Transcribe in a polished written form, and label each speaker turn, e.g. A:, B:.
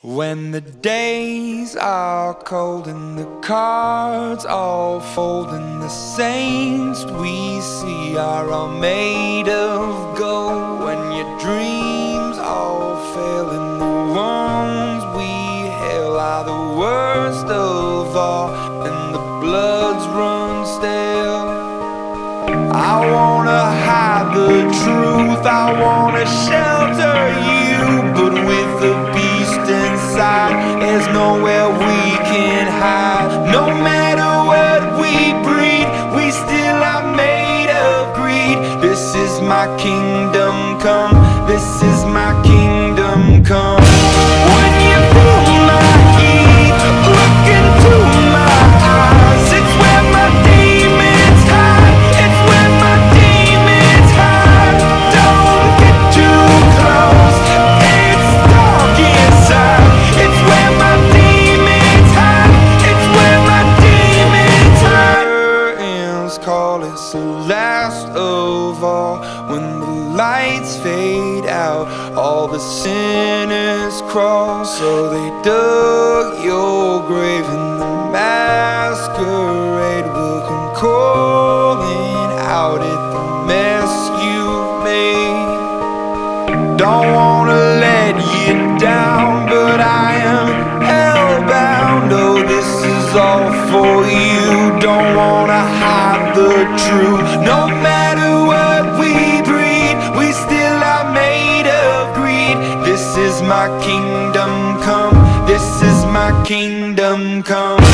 A: When the days are cold and the cards all fold and the saints we see are all made of gold, when your dreams all fail and the ones we hail are the worst of all and the bloods run stale, I wanna hide the truth, I wanna shelter you, but with the beast inside, there's nowhere we can hide. No matter what we breed, we still are made of greed. This is my kingdom come, this is my kingdom come. When you feel my heat, look into my eyes, it's where my demons hide, it's where my demons hide. Don't get too close, it's dark inside, it's where my demons hide, it's where my demons hide. Curtains call, it's the last of all. When the lights fade out, all the sinners crawl. So they dug your grave and the masquerade will come calling out at the mess you've made. Don't wanna let you down, but I am hellbound. Oh, this is all for you. Don't wanna hide the truth. No matter what we breed, we still are made of greed. This is my kingdom come, this is my kingdom come.